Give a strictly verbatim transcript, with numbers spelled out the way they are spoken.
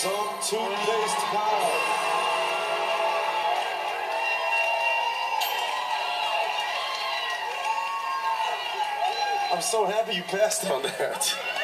ZONK toothpaste powder. I'm so happy you passed on that.